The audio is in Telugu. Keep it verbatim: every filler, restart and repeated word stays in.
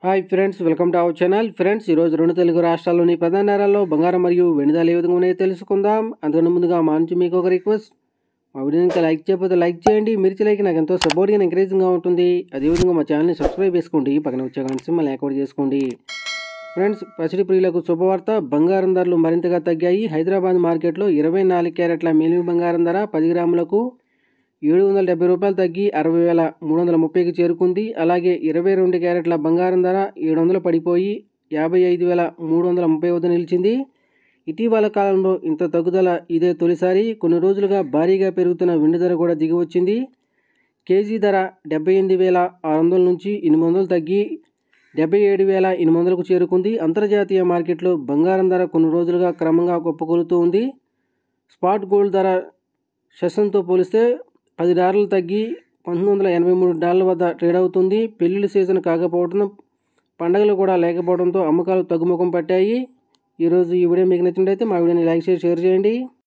Hi friends, welcome to our channel. Friends, ఈరోజు రెండు తెలుగు రాష్ట్రాల్లోని ప్రధాన నగరాల్లో బంగారం మరియు వెండి ధరలు ఏ విధంగా ఉన్నాయో తెలుసుకుందాం. అందుకని ముందుగా మా నుంచి మీకు ఒక రిక్వెస్ట్, మా వీడియోని ఇంకా లైక్ చేయకపోతే లైక్ చేయండి. మీరు లైక్ నాకు ఎంతో సపోర్ట్గా ఎంకరేజింగ్గా ఉంటుంది. అదేవిధంగా మా ఛానల్ని సబ్స్క్రైబ్ చేసుకోండి, పక్కన వచ్చే గంట సింబల్ని యాక్టివేట్ చేసుకోండి. ఫ్రెండ్స్, పసిడి ప్రియులకు శుభవార్త, బంగారం ధరలు మరింతగా తగ్గాయి. హైదరాబాద్ మార్కెట్లో ఇరవై నాలుగు క్యారెట్ల మేలిమి బంగారం ధర పది గ్రాములకు ఏడు వందల డెబ్బై రూపాయలు తగ్గి అరవై వేల మూడు వందల ముప్పైకి చేరుకుంది. అలాగే ఇరవై రెండు క్యారెట్ల బంగారం ధర ఏడు వందలు పడిపోయి యాభై ఐదు వేల మూడు వందల ముప్పై వద్ద నిలిచింది. ఇటీవల కాలంలో ఇంత తగ్గుదల ఇదే తొలిసారి. కొన్ని రోజులుగా భారీగా పెరుగుతున్న వెండి ధర కూడా దిగి వచ్చింది. కేజీ ధర డెబ్బై ఎనిమిది వేల ఆరు వందల నుంచి ఎనిమిది వందలు తగ్గి డెబ్బై ఏడు వేల ఎనిమిది వందలకు చేరుకుంది. అంతర్జాతీయ మార్కెట్లో బంగారం ధర కొన్ని రోజులుగా క్రమంగా కుప్పకూలుతూ ఉంది. స్పాట్ గోల్డ్ ధర సెషన్తో పోలిస్తే పది డాలర్లు తగ్గి పంతొమ్మిది వందల ఎనభై మూడు డాలర్ల వద్ద ట్రేడ్ అవుతుంది. పెళ్లిళ్ళ సీజన్ కాకపోవడం, పండగలు కూడా లేకపోవడంతో అమ్మకాలు తగ్గుముఖం పట్టాయి. ఈరోజు ఈ వీడియో మీకు నచ్చినట్లయితే మా వీడియోని లైక్ చేసి షేర్ చేయండి.